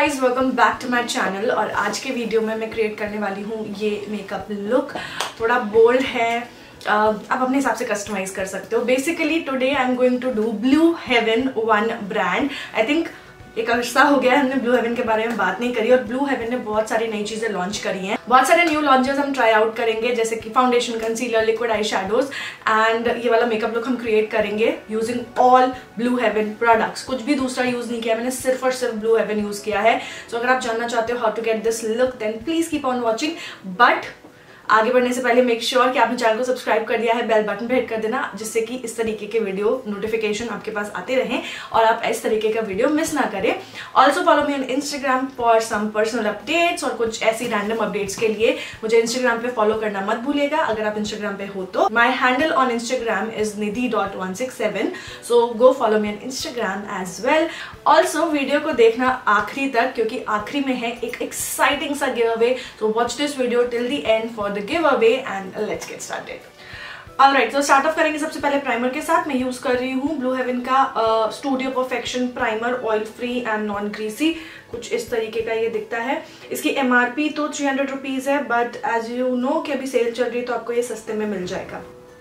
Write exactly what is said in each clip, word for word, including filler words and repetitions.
Guys, welcome back to my channel. और आज के वीडियो में मैं क्रिएट करने वाली हूँ ये मेकअप लुक। थोड़ा बोल्ड है, uh, आप अपने हिसाब से कस्टमाइज कर सकते हो। Basically today I am going to do Blue Heaven one brand. I think एक अरसा हो गया हमने ब्लू हेवन के बारे में बात नहीं करी, और ब्लू हेवन ने बहुत सारी नई चीजें लॉन्च करी हैं। बहुत सारे न्यू लॉन्चेस हम ट्राई आउट करेंगे, जैसे कि foundation, concealer, liquid eye shadows, and ये वाला मेकअप लुक हम क्रिएट करेंगे using all Blue Heaven products. कुछ भी दूसरा यूज नहीं किया मैंने, सिर्फ और सिर्फ ब्लू हेवन यूज किया है। सो so, अगर आप जानना चाहते हो how to get this look, then please keep on watching. But आगे बढ़ने से पहले मेक श्योर sure कि आपने चैनल को सब्सक्राइब कर दिया है, बेल बटन पे हिट कर देना, जिससे कि इस तरीके के वीडियो नोटिफिकेशन आपके पास आते रहें और आप इस तरीके का वीडियो मिस ना करें। Also follow me on Instagram for some personal updates, और कुछ ऐसी रैंडम अपडेट्स के लिए मुझे इंस्टाग्राम पे फॉलो करना मत भूलिएगा अगर आप इंस्टाग्राम पे हो तो। My handle on Instagram is Nidhi dot one six seven, so go follow me on Instagram as well. Also video को देखना आखिरी तक, क्योंकि आखिरी में है एक एक्साइटिंग सा give away. So watch this video till the end for the giveaway and let's get started. Alright, so start off करेंगे सबसे पहले प्राइमर के साथ। मैं यूज कर रही हूँ ब्लू हेवन का studio perfection primer, oil free and non greasy. कुछ इस तरीके का ये दिखता है। इसकी एमआरपी तो थ्री हंड्रेड रुपीज है, बट एज यू नो कि अभी सेल चल रही है तो आपको ये सस्ते में मिल जाएगा।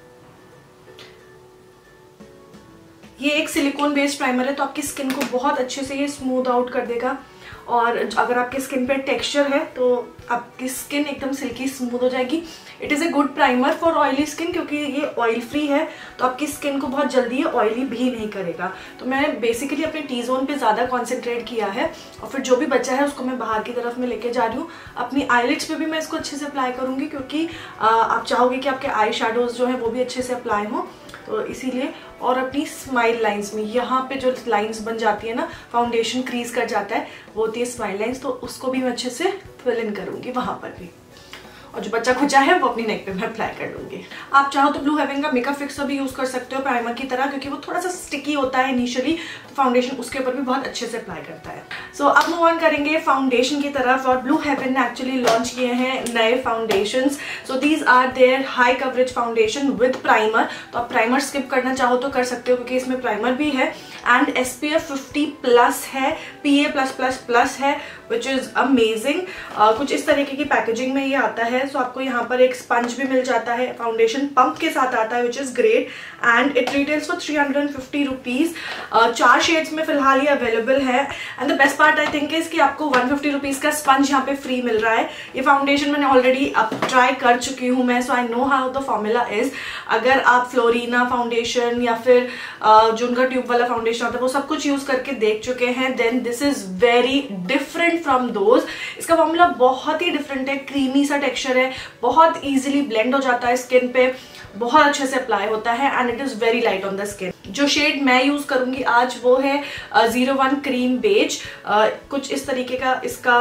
ये एक सिलिकॉन बेस्ड प्राइमर है, तो आपकी स्किन को बहुत अच्छे से ये स्मूथ आउट कर देगा। और अगर आपके स्किन पे टेक्सचर है तो आपकी स्किन एकदम सिल्की स्मूथ हो जाएगी। It is a good primer for oily skin, क्योंकि ये ऑयल फ्री है तो आपकी स्किन को बहुत जल्दी ये ऑयली भी नहीं करेगा। तो मैंने बेसिकली अपने टी जोन पे ज़्यादा कॉन्सेंट्रेट किया है, और फिर जो भी बचा है उसको मैं बाहर की तरफ में लेके जा रही हूँ। अपनी आईलिड्स पे भी मैं इसको अच्छे से अप्लाई करूँगी, क्योंकि आ, आप चाहोगे कि आपके आई शेडोज जो है वो भी अच्छे से अप्लाई हों, तो इसीलिए। और अपनी स्माइल लाइंस में यहाँ पे जो लाइंस बन जाती है ना, फाउंडेशन क्रीज कर जाता है, वो होती है स्माइल लाइंस, तो उसको भी मैं अच्छे से फिल इन करूंगी वहां पर भी। और जो बच्चा खुचा है वो अपनी नेक पे मैं अप्लाई कर लूंगी। आप चाहो तो ब्लू हेवन का मेकअप फिक्सर भी यूज कर सकते हो प्राइमर की तरह, क्योंकि वो थोड़ा सा स्टिकी होता है इनिशियली, तो फाउंडेशन उसके ऊपर भी बहुत अच्छे से अप्लाई करता है। सो so, अब मूव ऑन करेंगे फाउंडेशन की तरफ। और ब्लू हेवन ने एक्चुअली लॉन्च किए हैं नए foundation. So these are their high coverage foundation with primer. तो आप प्राइमर स्किप करना चाहो तो कर सकते हो, क्योंकि इसमें प्राइमर भी है and S P F fifty plus है, P A plus plus plus है, विच इज अमेजिंग। कुछ इस तरीके की पैकेजिंग में ये आता है। सो so, आपको यहाँ पर एक स्पंज भी मिल जाता है, फाउंडेशन पंप के साथ आता है, which is great, and it retails for three hundred fifty rupees. चार शेड्स में फिलहाल ये अवेलेबल है। And the best part I think is कि आपको वन फिफ्टी रुपीज का स्पंज यहाँ पे फ्री मिल रहा है। ये फाउंडेशन मैंने ऑलरेडी अब ट्राई कर चुकी हूँ मैं, so I know how the formula is. अगर आप फ्लोरीना फाउंडेशन या फिर uh, जो उनका ट्यूब वाला फाउंडेशन होता है वो सब कुछ यूज करके देख चुके हैं, then this is very different from those. इसका फॉर्मूला बहुत ही डिफरेंट है, क्रीमी सा टेक्सचर है, बहुत इजीली ब्लेंड हो जाता है स्किन पे, बहुत अच्छे से अप्लाई होता है, and it is very light on the skin. जो शेड मैं यूज करूंगी आज वो है जीरो वन क्रीम बेज। कुछ इस तरीके का इसका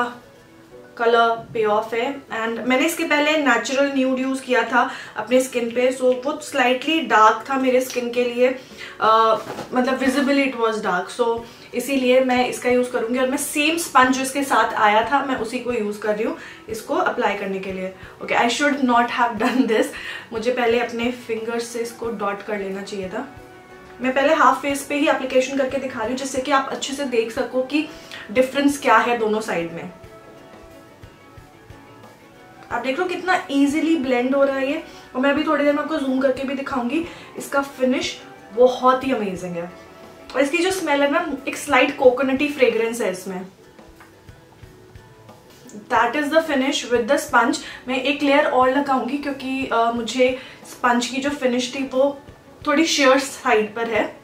कलर पे ऑफ है, एंड मैंने इसके पहले नेचुरल न्यूड यूज किया था अपने स्किन पे, सो so, वो स्लाइटली डार्क था मेरे स्किन के लिए, uh, मतलब visibly it was dark, so इसीलिए मैं इसका यूज करूंगी। और मैं सेम स्पंज जो इसके साथ आया था मैं उसी को यूज कर रही हूँ इसको अप्लाई करने के लिए। Okay, I should not have done this. मुझे पहले अपने फिंगर्स से इसको डॉट कर लेना चाहिए था। मैं पहले हाफ फेस पे ही एप्लीकेशन करके दिखा रही हूँ, जिससे कि आप अच्छे से देख सको कि डिफरेंस क्या है दोनों साइड में। आप देख लो कितना इजीली ब्लेंड हो रहा है ये। और मैं अभी थोड़ी देर में आपको जूम करके भी दिखाऊंगी। इसका फिनिश बहुत ही अमेजिंग है, और इसकी जो स्मेल है ना, एक स्लाइट कोकोनटी फ्रेग्रेंस है इसमें। That is the finish with the sponge. मैं एक लेयर और लगाऊंगी, क्योंकि uh, मुझे स्पंज की जो फिनिश थी वो थोड़ी शेयर साइड पर है।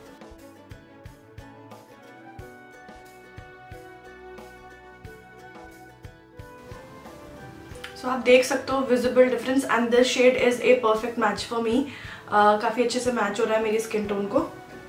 सो so, आप देख सकते हो visible difference, and this shade is a perfect match for me. काफी अच्छे से मैच हो रहा है मेरी स्किन टोन को,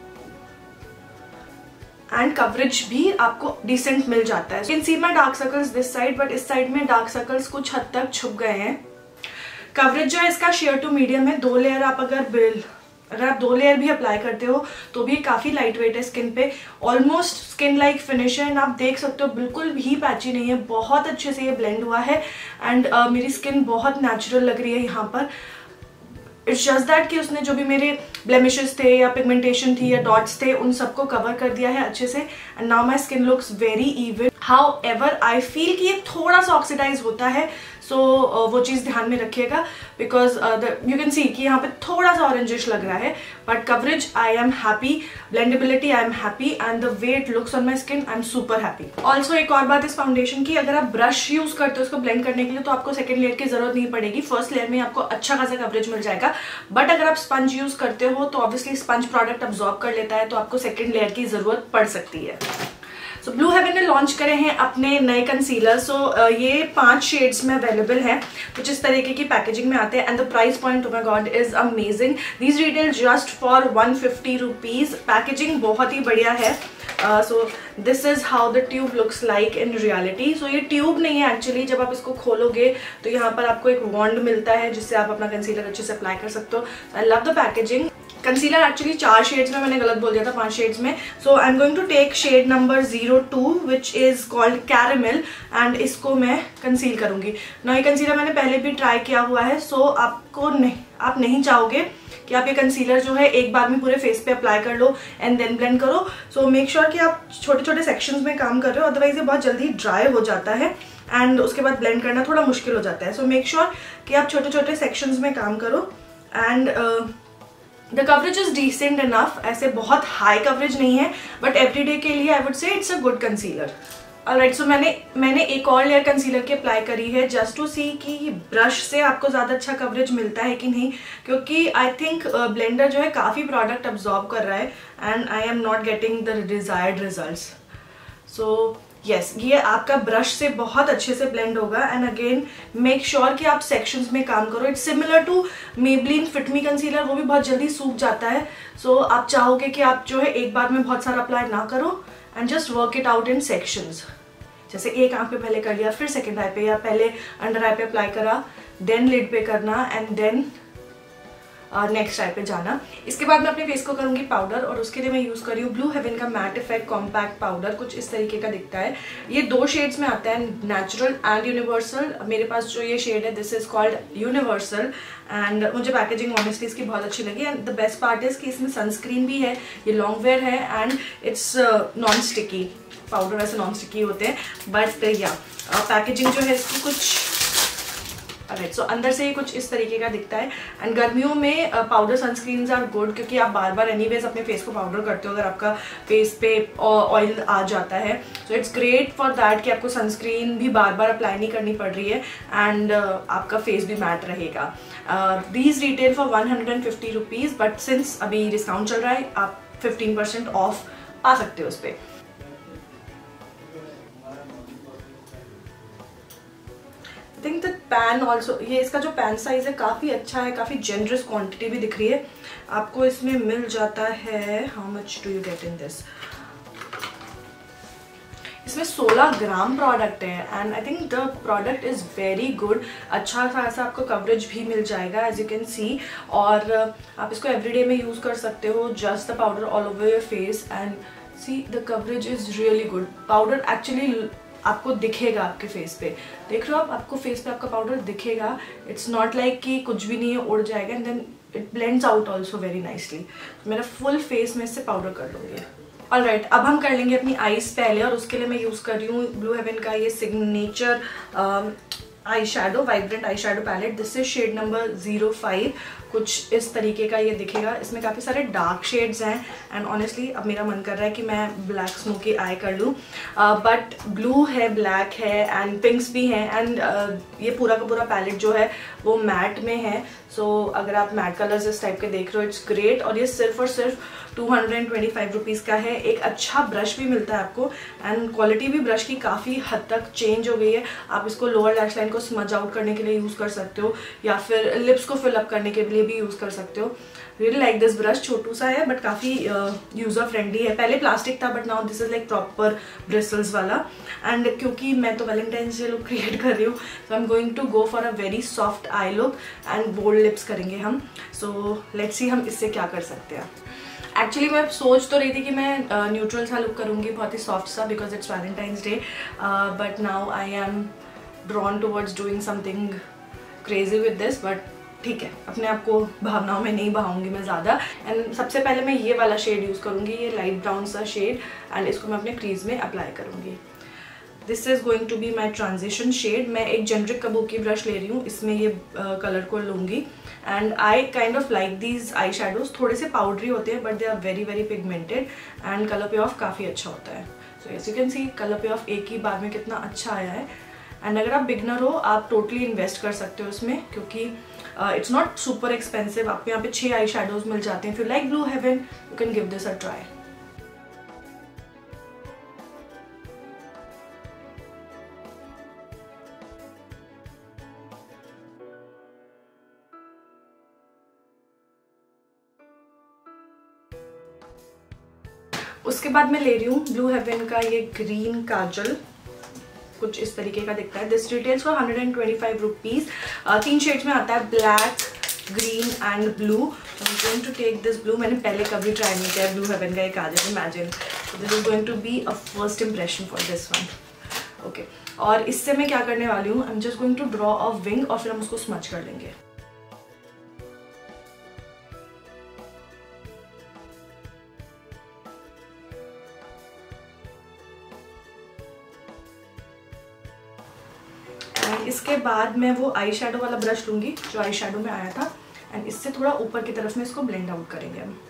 एंड कवरेज भी आपको डिसेंट मिल जाता है। Can see my dark circles this side, but इस साइड में डार्क सर्कल्स कुछ हद तक छुप गए हैं। कवरेज जो है इसका शेयर टू मीडियम है। दो लेयर आप अगर बिल अगर आप दो लेयर भी अप्लाई करते हो तो भी काफी लाइट वेट है स्किन पे, ऑलमोस्ट स्किन लाइक फिनिश है, एंड आप देख सकते हो बिल्कुल भी पैची नहीं है, बहुत अच्छे से ये ब्लेंड हुआ है, एंड uh, मेरी स्किन बहुत नेचुरल लग रही है यहाँ पर। इट्स जस्ट दैट कि उसने जो भी मेरे ब्लेमिशेस थे या पिगमेंटेशन थी या डॉट्स थे उन सबको कवर कर दिया है अच्छे से, and now my skin looks very even. However I feel कि ये थोड़ा सा ऑक्सीडाइज होता है, सो so, uh, वो चीज़ ध्यान में रखिएगा, बिकॉज यू कैन सी कि यहाँ पे थोड़ा सा ऑरेंजिश लग रहा है, but coverage I am happy, blendability I am happy, and the way it looks on my skin I am super happy. Also एक और बात इस फाउंडेशन की, अगर आप ब्रश यूज करते हो उसको ब्लेंड करने के लिए तो आपको सेकंड लेयर की जरूरत नहीं पड़ेगी, फर्स्ट लेयर में आपको अच्छा खासा कवरेज मिल जाएगा। बट अगर आप स्पंज यूज करते हो तो ऑब्वियसली स्पंज प्रोडक्ट अब्सॉर्ब कर लेता है, तो आपको सेकेंड लेयर की जरूरत पड़ सकती है। सो ब्लू हेवन ने लॉन्च करे हैं अपने नए कंसीलर। सो so, uh, ये पांच शेड्स में अवेलेबल हैं, कुछ इस तरीके की पैकेजिंग में आते हैं, and the price point oh my god is amazing. These retail just for one fifty rupees. Packaging बहुत ही बढ़िया है। So this is how the tube looks like in reality. So ये ट्यूब नहीं है एक्चुअली, जब आप इसको खोलोगे तो यहाँ पर आपको एक वॉन्ड मिलता है जिससे आप अपना कंसीलर अच्छे से अप्लाई कर सकते हो। I love the packaging. Concealer actually चार शेड्स में, मैंने गलत बोल दिया था, पांच शेड्स में। So I am going to take shade number zero two which is called caramel, and इसको मैं कंसील करूंगी ना। ये कंसीलर मैंने पहले भी ट्राई किया हुआ है, सो so आपको नहीं आप नहीं चाहोगे कि आप ये कंसीलर जो है एक बार में पूरे फेस पे अप्लाई कर लो एंड देन ब्लेंड करो। सो मेक श्योर कि आप छोटे छोटे सेक्शंस में काम कर रहे हो, अदरवाइज ये बहुत जल्दी ड्राई हो जाता है एंड उसके बाद ब्लेंड करना थोड़ा मुश्किल हो जाता है। सो मेक श्योर कि आप छोटे छोटे सेक्शंस में काम करो। And the coverage is decent enough, ऐसे बहुत हाई कवरेज नहीं है, बट एवरीडे के लिए I would say it's a good concealer. Alright, so मैंने मैंने एक और लेयर कंसीलर की अप्लाई करी है जस्ट टू सी कि ब्रश से आपको ज़्यादा अच्छा कवरेज मिलता है कि नहीं, क्योंकि आई थिंक ब्लेंडर जो है काफ़ी प्रोडक्ट अब्जॉर्ब कर रहा है and I am not getting the desired results. So yes, ये आपका ब्रश से बहुत अच्छे से ब्लेंड होगा। एंड अगेन मेक श्योर कि आप सेक्शंस में काम करो। It's similar to Maybelline fit me concealer, वो भी बहुत जल्दी सूख जाता है। सो so, आप चाहोगे कि आप जो है एक बार में बहुत सारा अप्लाई ना करो and just work it out in sections. जैसे एक आंख पे पहले कर लिया, फिर सेकेंड आई पे, या पहले अंडर आई पे अप्लाई करा, देन लिड पे करना, एंड देन नेक्स्ट आई पे जाना। इसके बाद मैं अपने फेस को करूंगी पाउडर, और उसके लिए मैं यूज कर रही हूँ ब्लू हेवन का मैट इफेक्ट कॉम्पैक्ट पाउडर। कुछ इस तरीके का दिखता है, ये दो शेड्स में आता है, नेचुरल एंड यूनिवर्सल। मेरे पास जो ये शेड है this is called universal, and मुझे पैकेजिंग ऑनेस्टली इसकी बहुत अच्छी लगी। And the best part is कि इसमें सनस्क्रीन भी है, ये लॉन्ग वेयर है, and it's non sticky. Powder वैसे नॉन स्टिकी होते हैं, बट या पैकेजिंग जो है इसकी कुछ राइट। सो अंदर से कुछ इस तरीके का दिखता है। एंड गर्मियों में पाउडर सनस्क्रीन्स आर गुड, क्योंकि आप बार बार एनीवेज अपने फेस को पाउडर करते हो अगर आपका फेस पे ऑयल आ जाता है। So it's great for that कि आपको सनस्क्रीन भी बार बार अप्लाई नहीं करनी पड़ रही है, एंड uh, आपका फेस भी मैट रहेगा। These retail for one hundred and fifty rupees, but since अभी डिस्काउंट चल रहा है आप फिफ्टीन परसेंट ऑफ पा सकते हो उस पर। I think that pan also, ये इसका जो पैन साइज है काफ़ी अच्छा है, काफ़ी जेनरस क्वांटिटी भी दिख रही है आपको। इसमें मिल जाता है, how much do you get in this, इसमें सोलह ग्राम प्रोडक्ट है, and I think the product is very good. अच्छा खासा आपको कवरेज भी मिल जाएगा एज यू कैन सी, और आप इसको एवरीडे में यूज़ कर सकते हो। Just the powder all over your face, and see the coverage is really good. Powder actually आपको दिखेगा आपके फेस पे, देख रहे हो आप, आपको फेस पे आपका पाउडर दिखेगा। इट्स नॉट लाइक कि कुछ भी नहीं है, उड़ जाएगा, and then it blends out also very nicely. मेरा फुल फेस में इससे पाउडर कर लूँगी। ऑलराइट, अब हम कर लेंगे अपनी आईज पहले, और उसके लिए मैं यूज़ कर रही हूँ ब्लू हेवन का ये signature eye shadow, vibrant eye shadow palette. This is shade number zero five. कुछ इस तरीके का ये दिखेगा। इसमें काफ़ी सारे डार्क शेड्स हैं, एंड ऑनेस्टली अब मेरा मन कर रहा है कि मैं ब्लैक स्मोकी आई कर लूँ, बट ब्लू है, ब्लैक है, एंड पिंक्स भी हैं, एंड uh, ये पूरा का पूरा पैलेट जो है वो मैट में है। सो so, अगर आप मैट कलर्स इस टाइप के देख रहे हो, इट्स ग्रेट। और ये सिर्फ और सिर्फ two hundred twenty five rupees का है। एक अच्छा ब्रश भी मिलता है आपको, एंड क्वालिटी भी ब्रश की काफ़ी हद तक चेंज हो गई है। आप इसको लोअर लैश लाइन को स्मज आउट करने के लिए यूज़ कर सकते हो, या फिर लिप्स को फिल अप करने के लिए भी यूज़ कर सकते हो। रियली लाइक दिस ब्रश, छोटू सा है बट काफ़ी यूज़र फ्रेंडली है। पहले प्लास्टिक था, but now this is like proper bristles वाला। एंड क्योंकि मैं तो वैलेंटाइंस डे लुक क्रिएट कर रही हूँ, so I am going to go for a very soft eye look, and bold lips करेंगे हम। सो लेट्स सी हम इससे क्या कर सकते हैं। एक्चुअली मैं सोच तो रही थी कि मैं न्यूट्रल uh, सा लुक करूँगी, बहुत ही सॉफ्ट सा, because it's Valentine's day, but now I am drawn towards doing something crazy with this. But ठीक है, अपने आप को भावनाओं में नहीं बहाऊंगी मैं ज़्यादा। एंड सबसे पहले मैं ये वाला शेड यूज़ करूँगी, ये लाइट ब्राउन सा शेड, एंड इसको मैं अपने क्रीज में अप्लाई करूँगी। This is going to be my transition shade. मैं एक जेनरिक कबूकी ब्रश ले रही हूँ, इसमें ये कलर uh, को लूँगी। And I kind of like these eye shadows, थोड़े से पाउडरी होते हैं but they are very very pigmented and colour payoff काफ़ी अच्छा होता है। So as you can see colour payoff एक ही बार में कितना अच्छा आया है। एंड अगर आप बिगनर हो आप टोटली इन्वेस्ट कर सकते हो इसमें, क्योंकि इट्स नॉट सुपर एक्सपेंसिव। आपको यहाँ पे छः आई शेडोज मिल जाते हैं। If you like Blue Heaven you can give this a try. उसके बाद मैं ले रही हूँ ब्लू हेवन का ये ग्रीन काजल, कुछ इस तरीके का दिखता है। This retails for hundred and twenty five rupees. तीन शेड्स में आता है, black, green and blue. I am going to take this blue. मैंने पहले कभी ट्राई नहीं किया ब्लू हेवन का ये kajal, imagine. This is going to be a first impression for this one. Okay, और इससे मैं क्या करने वाली हूँ, I am just going to draw a wing और फिर हम उसको स्मच कर लेंगे। इसके बाद मैं वो आई शेडो वाला ब्रश लूंगी जो आई शेडो में आया था, एंड इससे थोड़ा ऊपर की तरफ में इसको ब्लेंड आउट करेंगे हम।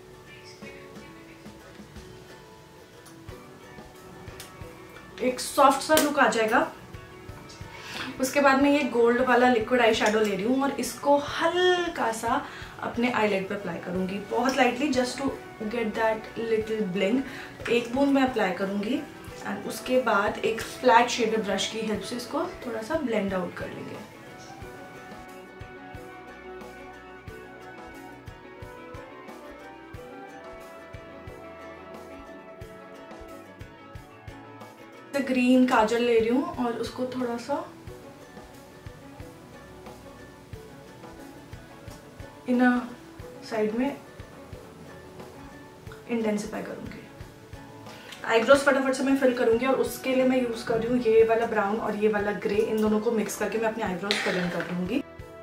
एक सॉफ्ट सा लुक आ जाएगा। उसके बाद मैं ये गोल्ड वाला लिक्विड आई शेडो ले रही हूँ और इसको हल्का सा अपने आईलाइट पे अप्लाई करूंगी, बहुत lightly, just to get that little bling. एक बूंद मैं अप्लाई करूंगी एंड उसके बाद एक फ्लैट शेडेड ब्रश की हेल्प से इसको थोड़ा सा ब्लेंड आउट कर लेंगे। ग्रीन काजल ले रही हूँ और उसको थोड़ा सा इनर साइड में इंटेंसिफाई करूंगी। आईब्रोज फटाफट से मैं फिल करूंगी और उसके लिए मैं यूज कर रही हूँ ये वाला ब्राउन और ये वाला ग्रे। इन दोनों को मिक्स करके मैं अपने आईब्रोज फिल इन कर दूंगी।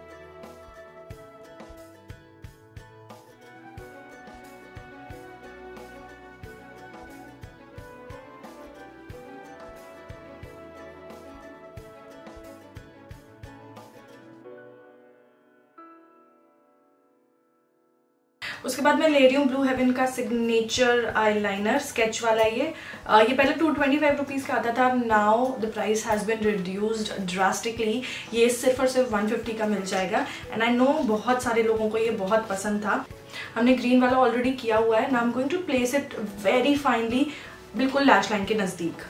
उसके बाद मैं ले रही हूँ ब्लू हेवन का सिग्नेचर आईलाइनर, स्केच वाला। ये आ, ये पहले टू ट्वेंटी फाइव रुपीज़ का आता था, now the price has been reduced drastically. ये सिर्फ और सिर्फ वन फिफ्टी का मिल जाएगा। एंड आई नो बहुत सारे लोगों को ये बहुत पसंद था। हमने ग्रीन वाला ऑलरेडी किया हुआ है। Now I am going to place it very finely, बिल्कुल लैश लाइन के नज़दीक।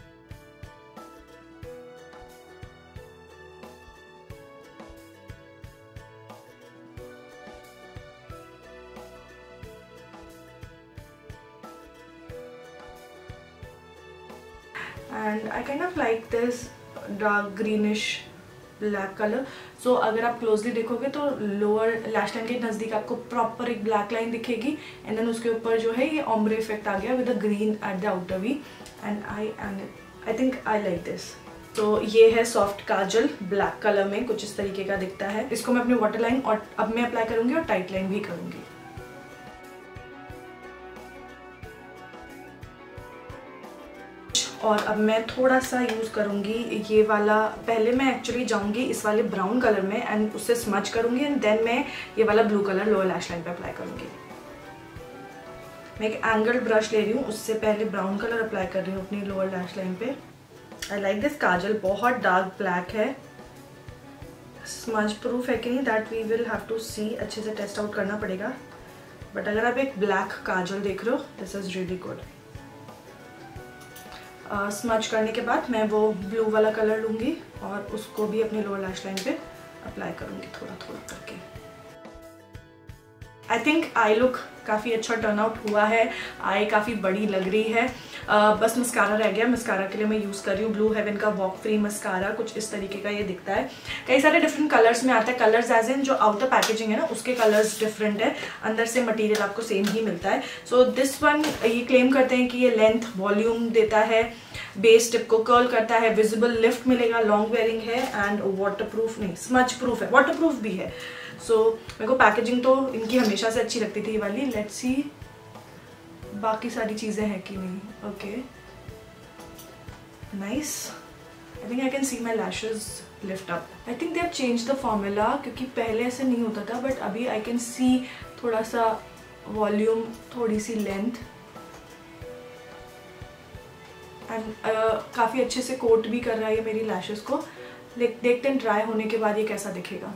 And I kind of like this dark greenish black colour. So अगर आप क्लोजली देखोगे तो लोअर लैश लाइन के नज़दीक आपको प्रॉपर एक ब्लैक लाइन दिखेगी एंड देन उसके ऊपर जो है ये ऑम्ब्रे इफेक्ट आ गया with a green at the outer V. And I and I think I like this. तो ये है सॉफ्ट काजल ब्लैक कलर में, कुछ इस तरीके का दिखता है। इसको मैं अपने वाटर लाइन और अब मैं अप्लाई करूंगी और टाइट लाइन भी करूंगी। और अब मैं थोड़ा सा यूज़ करूँगी ये वाला। पहले मैं एक्चुअली जाऊँगी इस वाले ब्राउन कलर में एंड उससे स्मच करूँगी एंड देन मैं ये वाला blue colour lower lash line पे अप्लाई करूँगी। मैं एक एंगल्ड ब्रश ले रही हूँ, उससे पहले ब्राउन कलर अप्लाई कर रही हूँ अपनी लोअर लैश लाइन पे। आई लाइक दिस काजल, बहुत डार्क ब्लैक है, स्मज प्रूफ है कि नहीं that we will have to see, अच्छे से टेस्ट आउट करना पड़ेगा। बट अगर आप एक ब्लैक काजल देख रहे हो, this is really good. Smudge uh, करने के बाद मैं वो ब्लू वाला कलर लूँगी और उसको भी अपनी लोअर लैश लाइन पे अप्लाई करूँगी थोड़ा थोड़ा करके। आई थिंक आई लुक काफ़ी अच्छा टर्न आउट हुआ है, आई काफ़ी बड़ी लग रही है। uh, बस मस्कारा रह गया। मस्कारा के लिए मैं यूज़ कर रही हूँ ब्लू हेवन का वॉक फ्री मस्कारा, कुछ इस तरीके का ये दिखता है। कई सारे डिफरेंट कलर्स में आता है। कलर्स एज इन जो आउटर पैकेजिंग है ना उसके कलर्स डिफरेंट है, अंदर से मटेरियल आपको सेम ही मिलता है। सो दिस वन ये क्लेम करते हैं कि ये लेंथ वॉल्यूम देता है, बेस टिप को कर्ल करता है, विजिबल लिफ्ट मिलेगा, लॉन्ग वेयरिंग है एंड वाटर प्रूफ नहीं स्मच प्रूफ है, वाटर प्रूफ भी है। सो so, मेरे को पैकेजिंग तो इनकी हमेशा से अच्छी लगती थी ये वाली। लेट्स सी बाकी सारी चीज़ें हैं कि नहीं। Okay okay. Nice. I think I can see my lashes lift up. I think they have change the formula, क्योंकि पहले ऐसे नहीं होता था, बट अभी आई कैन सी थोड़ा सा वॉल्यूम, थोड़ी सी लेंथ, एंड uh, काफ़ी अच्छे से कोट भी कर रहा है ये मेरी लैशेस को। देखते हैं ड्राई होने के बाद ये कैसा दिखेगा।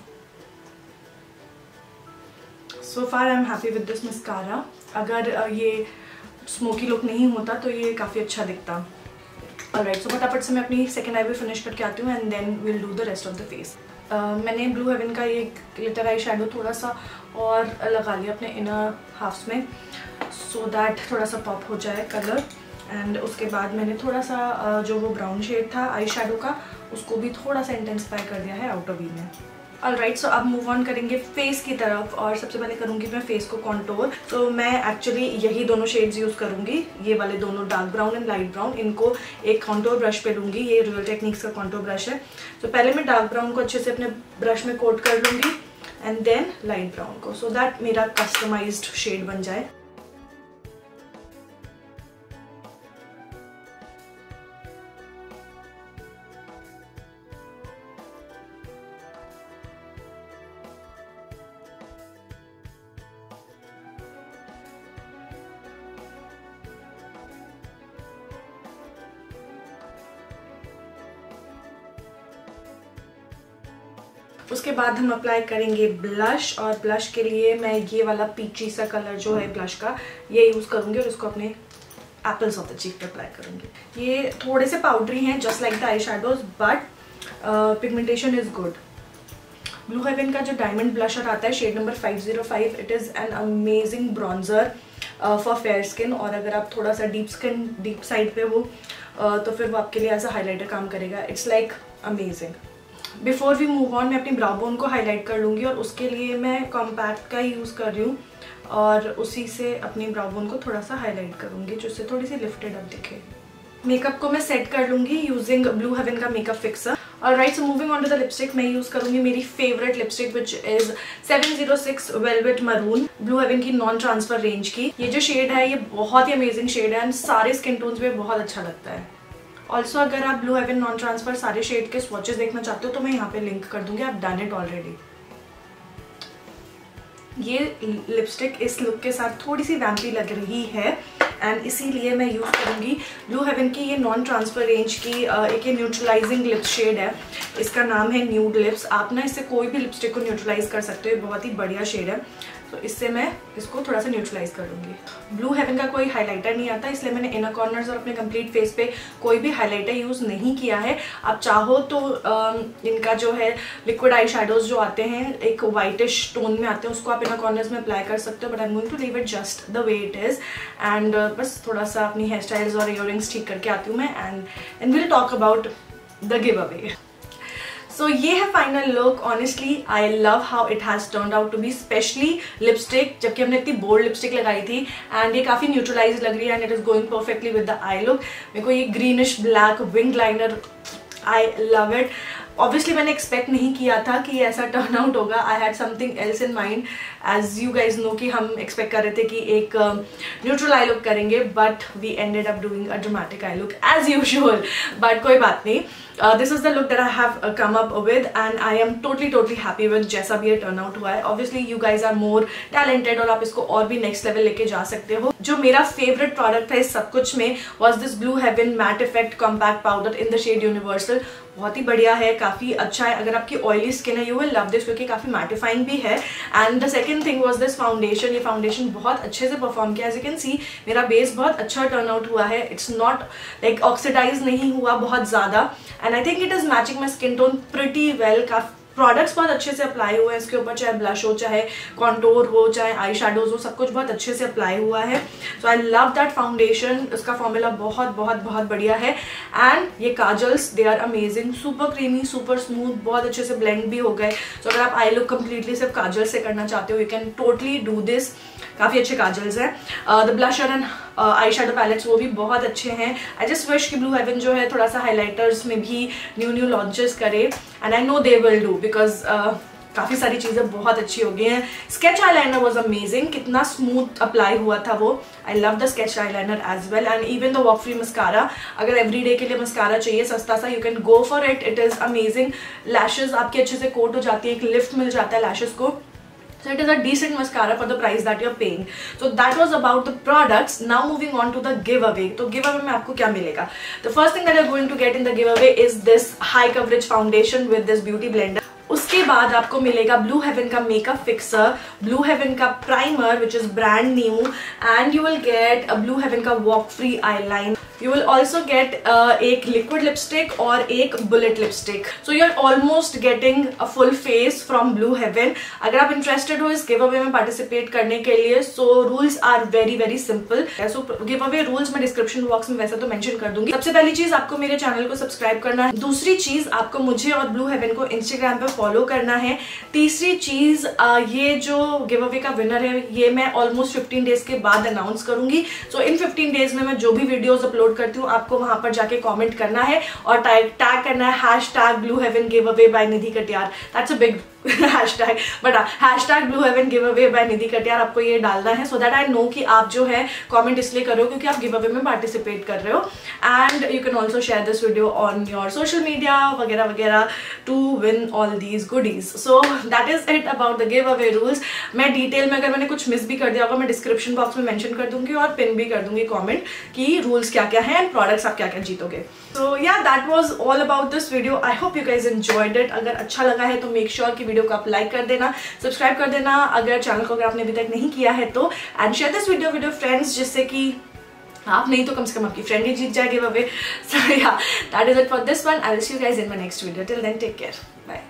So far I am happy with this mascara. अगर uh, ये स्मोकी लुक नहीं होता तो ये काफ़ी अच्छा दिखता। ऑलराइट, सो फटाफट से मैं अपनी सेकेंड आई भी फिनिश करके आती हूँ and then will do the rest of the face. मैंने ब्लू हेवन का ये ग्लिटर आई शेडो थोड़ा सा और लगा लिया अपने इनर हाफ्स में, सो so दैट थोड़ा सा पॉप हो जाए कलर। एंड उसके बाद मैंने थोड़ा सा uh, जो वो ब्राउन शेड था आई शेडो का, उसको भी थोड़ा सा इंटेंसिफाई कर दिया है आउटर वी में। ऑलराइट, सो अब मूव ऑन करेंगे फेस की तरफ, और सबसे पहले करूँगी मैं फेस को कॉन्टोर। तो so, मैं एक्चुअली यही दोनों शेड्स यूज़ करूँगी, ये वाले दोनों dark brown and light brown. इनको एक कॉन्टोर ब्रश पे लूँगी, ये रियल टेक्निक्स का कॉन्टोर ब्रश है। तो so, पहले मैं डार्क ब्राउन को अच्छे से अपने ब्रश में कोट कर लूँगी एंड देन लाइट ब्राउन को, सो so दैट मेरा कस्टमाइज्ड शेड बन जाए। उसके बाद हम अप्लाई करेंगे ब्लश, और ब्लश के लिए मैं ये वाला पीची सा कलर जो है ब्लश का, ये यूज़ करूँगी और इसको अपने एप्पल्स ऑफ द चीक पे अप्लाई करूँगी। ये थोड़े से पाउडरी हैं just like the eye shadows, but pigmentation is good. Blue Heaven का जो डायमंड ब्लशर आता है shade number five zero five, it is an amazing bronzer for fair skin, और अगर आप थोड़ा सा डीप स्किन डीप साइड पे हो uh, तो फिर वो आपके लिए एज अ हाईलाइटर काम करेगा। It's like amazing. Before we move on मैं अपनी ब्राउ बोन को हाईलाइट कर लूँगी, और उसके लिए मैं कॉम्पैक्ट का ही यूज़ कर रही हूँ, और उसी से अपनी ब्राउ बोन को थोड़ा सा हाईलाइट करूँगी जिससे थोड़ी सी लिफ्टेड अप दिखे। मेकअप को मैं सेट कर लूँगी यूजिंग ब्लू हेवन का makeup fixer. Alright, so moving on to the lipstick, मैं यूज़ करूँगी मेरी favourite lipstick which is seven zero six velvet maroon, Blue Heaven की नॉन ट्रांसफर रेंज की। ये जो शेड है ये बहुत ही अमेजिंग शेड है एंड सारे स्किन टोन्स में बहुत अच्छा लगता है। ऑल्सो अगर आप ब्लू हेवन नॉन ट्रांसफर सारे शेड के स्वॉचेस देखना चाहते हो तो मैं यहाँ पे लिंक कर दूंगी, आप डन इट ऑलरेडी। ये लिपस्टिक इस लुक के साथ थोड़ी सी वैम्पी लग रही है एंड इसीलिए मैं यूज़ करूँगी ब्लू हेवन की ये नॉन ट्रांसफर रेंज की एक ये न्यूट्रलाइजिंग लिप्स शेड है, इसका नाम है न्यूड लिप्स। आप ना इससे कोई भी लिपस्टिक को न्यूट्रलाइज कर सकते हो, बहुत ही बढ़िया शेड है। तो इससे मैं इसको थोड़ा सा न्यूट्रलाइज कर लूँगी। ब्लू हेवन का कोई हाइलाइटर नहीं आता, इसलिए मैंने इनर कॉर्नर्स और अपने कंप्लीट फेस पे कोई भी हाइलाइटर यूज़ नहीं किया है। आप चाहो तो आ, इनका जो है लिक्विड आई शेडोज जो आते हैं एक वाइटिश टोन में आते हैं, उसको आप इनर कॉर्नर्स में अप्लाई कर सकते हो, but I am going to leave it just the way it is. And बस थोड़ा सा अपनी हेयर स्टाइल्स और इयररिंग्स ठीक करके आती हूँ मैं, and and will talk about the give away. So so, ये है final look. Honestly I love how it has turned out to be, especially lipstick, जबकि हमने इतनी बोल्ड लिपस्टिक लगाई थी एंड ये काफी न्यूट्रलाइज लग रही है and it is going perfectly with the eye look. मेरे को ये greenish black wing liner, I love it. Obviously मैंने एक्सपेक्ट नहीं किया था कि ऐसा टर्न आउट होगा। I had something else in mind, as you guys know कि हम एक्सपेक्ट कर रहे थे कि एक न्यूट्रल आई लुक करेंगे, but we ended up doing a dramatic eye look as usual, but कोई बात नहीं। This is the look that I have come up with and I am totally totally happy with जैसा भी ये turn out हुआ है। Obviously you guys are more talented और आप इसको और भी नेक्स्ट लेवल लेके जा सकते हो। जो मेरा फेवरेट प्रोडक्ट है इस सब कुछ में was this Blue Heaven matte effect compact powder in the shade universal. बहुत ही बढ़िया है, काफी अच्छा है। अगर आपकी ऑयली स्किन है यू विल लव दिस, क्योंकि काफी मैटिफाइंग भी है। And the second thing was this foundation. ये फाउंडेशन बहुत अच्छे से परफॉर्म किया, एज यू कैन सी मेरा बेस बहुत अच्छा टर्न आउट हुआ है। इट्स नॉट लाइक ऑक्सीडाइज नहीं हुआ बहुत ज्यादा, and I think it is matching my skin tone pretty well. काफी प्रोडक्ट्स बहुत अच्छे से अप्लाई हुए हैं इसके ऊपर, चाहे ब्लश हो, चाहे कॉन्टोर हो, चाहे आई शेडोज हो, सब कुछ बहुत अच्छे से अप्लाई हुआ है। So I love that foundation, उसका फॉर्मूला बहुत बहुत बहुत बढ़िया है। एंड ये kajals they are amazing, super creamy, super smooth, बहुत अच्छे से ब्लेंड भी हो गए। सो so, अगर आप आई लुक कम्प्लीटली सिर्फ काजल से करना चाहते हो you can totally do this. काफी अच्छे काजल्स हैं। The blusher and eye shadow palettes वो भी बहुत अच्छे हैं। आई जस्ट विश कि ब्लू हेवन जो है थोड़ा सा हाइलाइटर्स में भी न्यू न्यू लॉन्चेस करे, and I know they will do because काफ़ी सारी चीज़ें बहुत अच्छी हो गई हैं। स्केच आईलाइनर वाज अमेजिंग, कितना स्मूथ अप्लाई हुआ था वो। I love the sketch eyeliner as well and even the walk free mascara. अगर एवरी डे के लिए मस्कारा चाहिए सस्ता सा, you can go for it, it is amazing. Lashes आपकी अच्छे से कोट हो जाती है, एक लिफ्ट मिल जाता है लैशेज को। So it is a decent mascara for the price that you're paying. So that was about the products. Now moving on to the giveaway. तो giveaway में आपको क्या मिलेगा? The first thing that you're going to get in the giveaway is this high coverage foundation with this beauty blender. उसके बाद आपको मिलेगा Blue Heaven का मेकअप फिक्सर, ब्लू हेवन का primer which is brand new, and you will get Blue Heaven का walk free eyeline. You will also get एक liquid lipstick और एक bullet lipstick. So you are almost getting a full face from Blue Heaven. अगर आप interested हो इस give away में participate करने के लिए, so rules are very very simple. So giveaway rules मैं डिस्क्रिप्शन बॉक्स में वैसे तो मेंशन कर दूंगी। सबसे पहली चीज आपको मेरे चैनल को सब्सक्राइब करना है, दूसरी चीज आपको मुझे और ब्लू हेवन को इंस्टाग्राम पे फॉलो करना है, तीसरी चीज ये जो गिव अवे का विनर है ये मैं ऑलमोस्ट फिफ्टीन डेज के बाद अनाउंस करूंगी। सो इन फिफ्टीन डेज में मैं जो भी वीडियोस अपलोड करती हूँ आपको वहां पर जाके कमेंट करना है और टैग टैग करना है hashtag Blue Heaven giveaway by Nidhi Katiyar. That's a big hashtag, but hashtag Blue Heaven giveaway by Nidhi Katiyar आपको ये डालना है, सो दैट आई नो कि आप जो है कमेंट इसलिए कर रहे हो क्योंकि आप गिव अवे में पार्टिसिपेट कर रहे हो। And you can also share this video on your social media वगैरह वगैरह to win all these goodies. So that is it about the giveaway rules. मैं डिटेल में अगर मैंने कुछ मिस भी कर दिया होगा मैं डिस्क्रिप्शन बॉक्स में मेंशन कर दूंगी और पिन भी कर दूंगी कमेंट कि रूल्स क्या क्या है एंड प्रोडक्ट्स आप क्या क्या जीतोगे। So yeah that was all about this video. I hope you guys enjoyed it. अगर अच्छा लगा है तो मेक श्योर कि वीडियो को आप लाइक कर देना, सब्सक्राइब कर देना अगर चैनल को अगर आपने अभी तक नहीं किया है तो, and share this video with your friends, जिससे कि आप नहीं तो कम से कम आपकी फ्रेंड ही जीत जाए give away. So yeah that is it for this one. I will see you guys in my next video. Till then take care, bye.